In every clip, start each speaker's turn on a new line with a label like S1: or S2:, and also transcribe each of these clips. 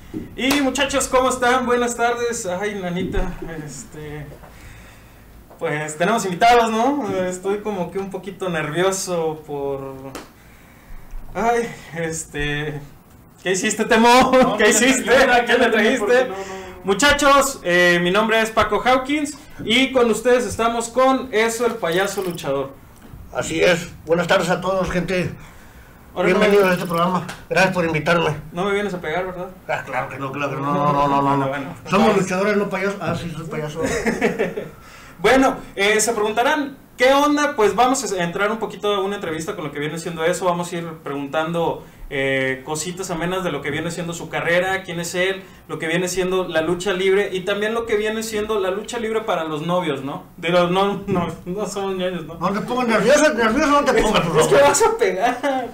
S1: Y muchachos, ¿cómo están? Buenas tardes. Ay, nanita, pues tenemos invitados, ¿no? Estoy como que un poquito nervioso por... Ay, ¿qué hiciste, Temo?
S2: No,
S1: ¿Qué hiciste? ¿A quién le trajiste? Muchachos, mi nombre es Paco Hawkins y con ustedes estamos con Eso, el payaso luchador.
S3: Así es. Buenas tardes a todos, gente.
S1: Ahora
S3: Bienvenidos a este programa. Gracias por invitarme.
S1: No me vienes a pegar, ¿verdad?
S3: Ah, claro que no, claro que no. No.
S1: Bueno,
S3: Somos luchadores, no payasos. Ah, sí, soy payaso.
S1: Bueno, se preguntarán, ¿qué onda? Pues vamos a entrar un poquito a una entrevista con lo que viene siendo eso. Vamos a ir preguntando cositas amenas de lo que viene siendo su carrera, quién es él, lo que viene siendo la lucha libre y también lo que viene siendo la lucha libre para los novios, ¿no? De los no somos ñoños, ¿no?
S3: No te pongas nervioso no te pongas, por
S1: Es que
S3: favor.
S1: vas a pegar.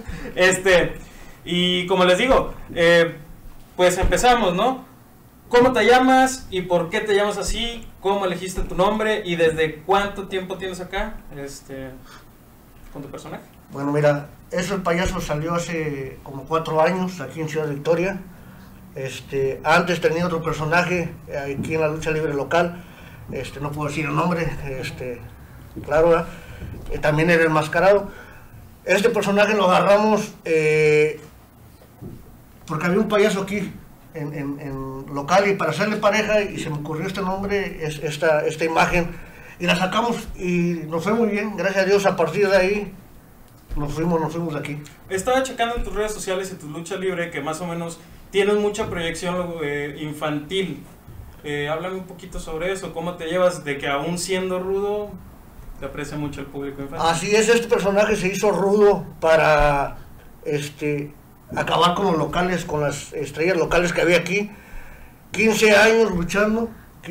S1: Y como les digo, pues empezamos, ¿no? ¿Cómo te llamas y por qué te llamas así? ¿Cómo elegiste tu nombre y desde cuánto tiempo tienes acá con tu personaje?
S3: Bueno, mira, Eso el payaso salió hace como 4 años aquí en Ciudad Victoria. Antes tenía otro personaje aquí en la lucha libre local. No puedo decir el nombre, claro, ¿verdad? También era enmascarado. Este personaje lo agarramos porque había un payaso aquí en local y para hacerle pareja y se me ocurrió este nombre, esta imagen y la sacamos y nos fue muy bien, gracias a Dios. A partir de ahí nos fuimos de aquí.
S1: Estaba checando en tus redes sociales y tu lucha libre que más o menos tienes mucha proyección infantil. Háblame un poquito sobre eso, cómo te llevas de que aún siendo rudo te aprecia mucho el público infantil.
S3: Así es, este personaje se hizo rudo para acabar con los locales, con las estrellas locales que había aquí. 15 años luchando,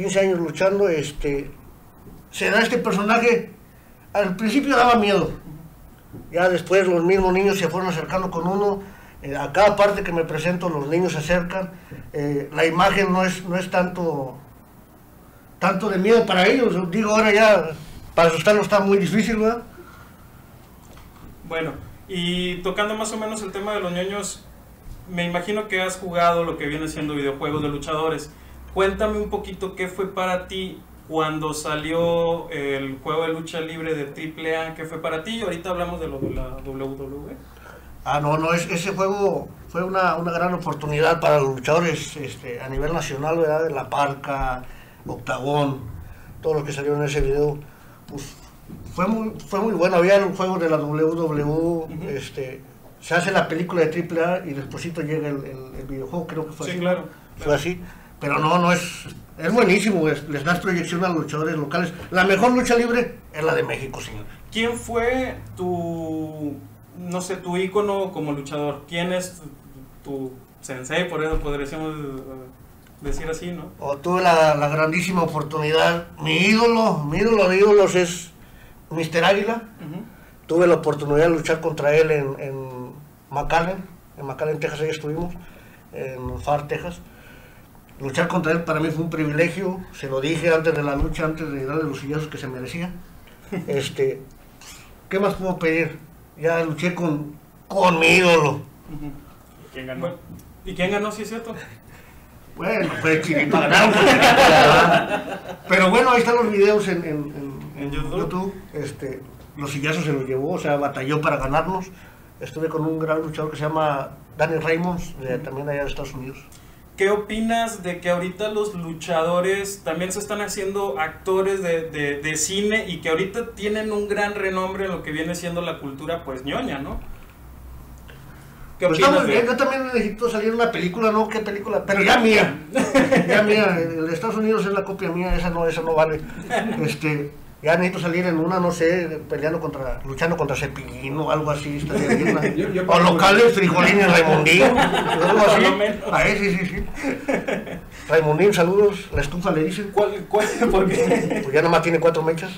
S3: se da este personaje. Al principio daba miedo, ya después los mismos niños se fueron acercando con uno. A cada parte que me presento los niños se acercan. La imagen no es tanto de miedo para ellos. Digo, ahora ya para asustarlos está muy difícil, ¿verdad?
S1: Bueno, y tocando más o menos el tema de los ñoños, me imagino que has jugado lo que viene siendo videojuegos de luchadores. Cuéntame un poquito qué fue para ti cuando salió el juego de lucha libre de AAA, qué fue para ti. Y ahorita hablamos de lo de la WWE.
S3: Ese juego fue una gran oportunidad para los luchadores a nivel nacional, ¿verdad? De La Parca, Octagón, todos los que salieron en ese video. Pues, fue muy bueno. Había un juego de la WWE, se hace la película de AAA y despuesito llega el videojuego, creo que fue
S1: sí,
S3: así.
S1: Claro.
S3: Fue así, pero es buenísimo, les das proyección a los luchadores locales. La mejor lucha libre es la de México, señor.
S1: ¿Quién fue tu ícono como luchador? ¿Quién es tu sensei, por eso podríamos decir así, ¿no?
S3: Tuve la grandísima oportunidad, mi ídolo de ídolos es Mr. Águila. Tuve la oportunidad de luchar contra él en McAllen, Texas. Ahí estuvimos, en Far, Texas. Luchar contra él para mí fue un privilegio, se lo dije antes de la lucha, antes de darle los sillazos que se merecía. ¿Qué más puedo pedir? Ya luché con mi ídolo.
S1: ¿Quién ganó? Bueno, ¿y quién ganó, si es cierto?
S3: Bueno, fue Chirito, ganaron con Chirito. Pero bueno, ahí están los videos en YouTube. Los sillazos se los llevó, o sea, batalló para ganarnos. Estuve con un gran luchador que se llama Danny Raymonds, también allá de Estados Unidos.
S1: ¿Qué opinas de que ahorita los luchadores también se están haciendo actores de cine y que ahorita tienen un gran renombre en lo que viene siendo la cultura, pues, ñoña, ¿no? ¿Qué
S3: pues
S1: opinas
S3: bien, yo también necesito salir en una película, ¿no? ¿Qué película? Pero ya mía. Ya mía. El de Estados Unidos es la copia mía, esa no vale. Ya necesito salir en una, no sé, luchando contra Cepillín o algo así, estaría bien. O locales, Frijolín y Raimundín, algo así. Sí. Raimundín, saludos, la estufa le dicen.
S1: ¿Cuál? ¿Por qué?
S3: Pues ya nomás tiene 4 mechas.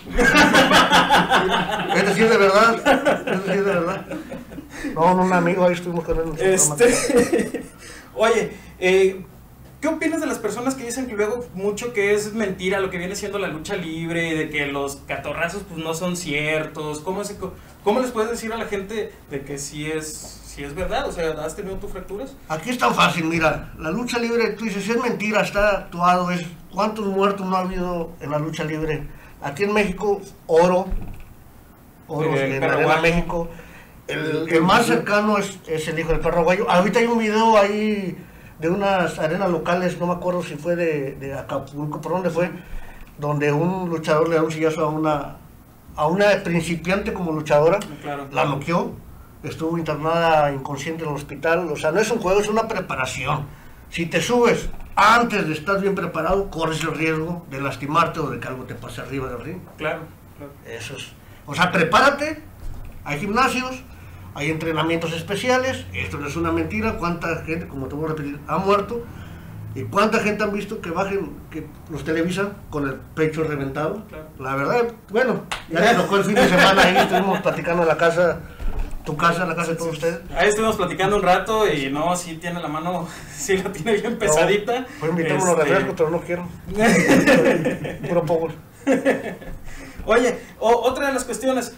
S3: Es decir, de verdad. No, un amigo, ahí estuvimos con él.
S1: Oye, ¿qué opinas de las personas que dicen que luego mucho que es mentira lo que viene siendo la lucha libre y de que los catorrazos pues no son ciertos? ¿Cómo les puedes decir a la gente de que sí es si es verdad, o sea, ¿has tenido tus fracturas?
S3: Aquí es tan fácil, mira, la lucha libre, tú dices, es mentira, está actuado, ¿cuántos muertos no ha habido en la lucha libre? Aquí en México, oro en Arena México, el más cercano es el hijo del perro guayo. Ahorita hay un video ahí de unas arenas locales, no me acuerdo si fue de Acapulco, ¿por dónde fue? Donde un luchador le da un sillazo a una principiante como luchadora,
S1: claro.
S3: La noqueó, estuvo internada inconsciente en el hospital. O sea, no es un juego, es una preparación. Si te subes antes de estar bien preparado, corres el riesgo de lastimarte o de que algo te pase arriba del ring.
S1: Claro, claro.
S3: Eso es. O sea, prepárate, hay gimnasios, hay entrenamientos especiales, esto no es una mentira. ¿Cuánta gente, como te voy a repetir, ha muerto? ¿Y cuánta gente han visto que los televisan con el pecho reventado? Claro. La verdad, bueno, ya me tocó el fin de semana, ahí estuvimos platicando en la casa, tu casa, la casa de todos ustedes.
S1: Ahí estuvimos platicando un rato y no, sí tiene la mano, sí la tiene bien pesadita.
S3: No, pues invitarme unos refrescos, pero no quiero. Puro power.
S1: Oye, otra de las cuestiones,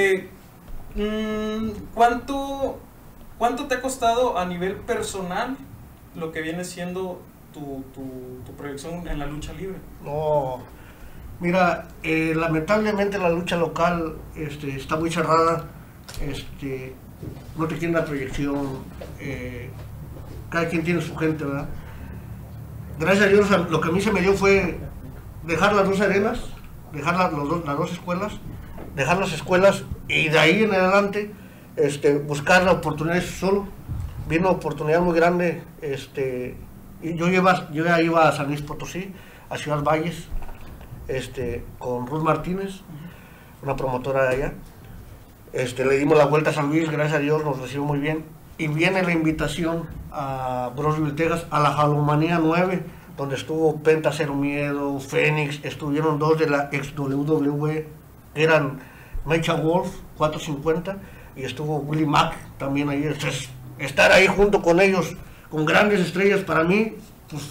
S1: ¿cuánto te ha costado a nivel personal lo que viene siendo tu proyección en la lucha libre?
S3: No, mira, lamentablemente la lucha local está muy cerrada, no te quieren la proyección, cada quien tiene su gente, ¿verdad? Gracias a Dios, lo que a mí se me dio fue dejar las 2 arenas, dejar las 2 escuelas, dejar las escuelas y de ahí en adelante buscar la oportunidad solo. Vino una oportunidad muy grande, y yo ya iba a San Luis Potosí, a Ciudad Valles, con Ruth Martínez, una promotora de allá. Le dimos la vuelta a San Luis, gracias a Dios nos recibió muy bien. Y viene la invitación a Brosville, Texas, a la Jalomanía 9, donde estuvo Penta Cero Miedo, Fénix, estuvieron 2 de la ex WWE, eran Mecha Wolf, 450, y estuvo Willie Mack también ahí. Entonces, estar ahí junto con ellos, con grandes estrellas, para mí, pues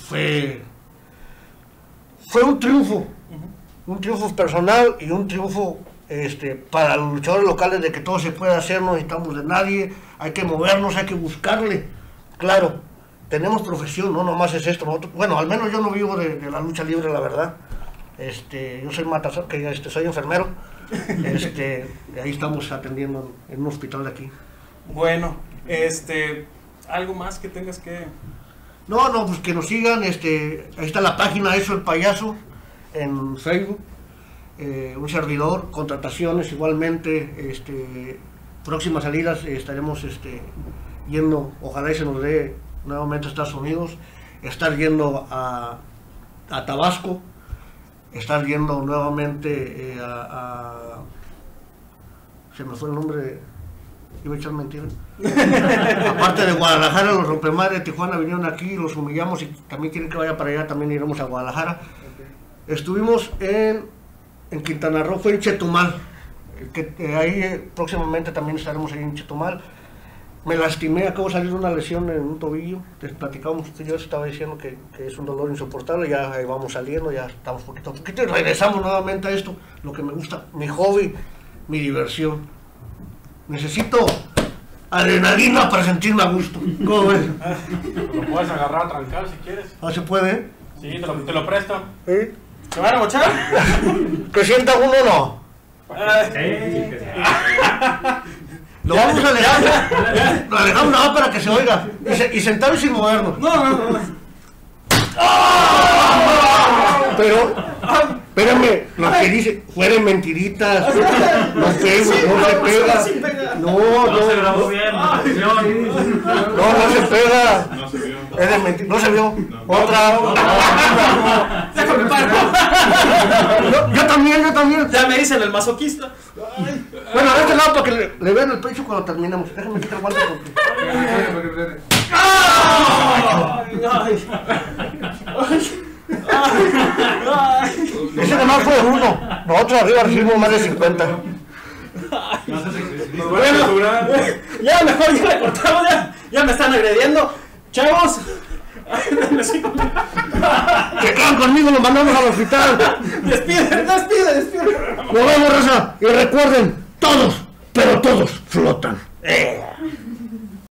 S3: fue un triunfo personal y un triunfo para los luchadores locales, de que todo se puede hacer, no necesitamos de nadie, hay que movernos, hay que buscarle. Claro, tenemos profesión, no nomás es esto. Nosotros, bueno, al menos yo no vivo de la lucha libre, la verdad. Yo soy matazón, que soy enfermero, y ahí estamos atendiendo en un hospital de aquí.
S1: Bueno, algo más que tengas que...
S3: No, pues que nos sigan, ahí está la página Eso el Payaso en Facebook, un servidor, contrataciones igualmente, próximas salidas estaremos yendo, ojalá y se nos dé nuevamente a Estados Unidos, estar yendo a Tabasco, estar yendo nuevamente se me fue el nombre, iba a echar mentira. Aparte de Guadalajara, los rompemadres de Tijuana vinieron aquí, los humillamos y también quieren que vaya para allá, también iremos a Guadalajara. Okay. Estuvimos en Quintana Roo, fue en Chetumal, ahí próximamente también estaremos ahí en Chetumal. Me lastimé, acabo de salir de una lesión en un tobillo, te platicamos, yo estaba diciendo que es un dolor insoportable, ya ahí vamos saliendo, ya estamos poquito a poquito y regresamos nuevamente a esto, lo que me gusta, mi hobby, mi diversión. Necesito adrenalina para sentirme a gusto. ¿Cómo ves?
S2: Lo puedes agarrar a trancar si quieres.
S3: ¿Ah, se puede?
S2: Sí, te lo presto.
S3: ¿Sí?
S1: ¿Se van a mochar?
S3: Que sienta uno, no.
S2: Sí.
S3: Lo vamos a alejar. Lo alejamos nada para que se oiga. Y sentado y sin movernos.
S1: No.
S3: Pero, espérame, lo que dice, fueron mentiritas, no Facebook, no se pega. No se grabó bien, no se pega.
S2: No se vio.
S3: Es de mentira, no se vio. Otra. Yo también.
S1: Ya me dicen el masoquista.
S3: Bueno, de este lado para que le vean el pecho cuando terminemos. Déjame quitar el guante porque... Ese nomás fue uno. Nosotros arriba recibimos más de 50.
S1: Bueno, ya mejor ya le cortamos, ya me están agrediendo. Chavos,
S3: que quedan conmigo, los mandamos al hospital.
S1: Despide.
S3: Nos vemos, raza. Y recuerden, todos, pero todos flotan.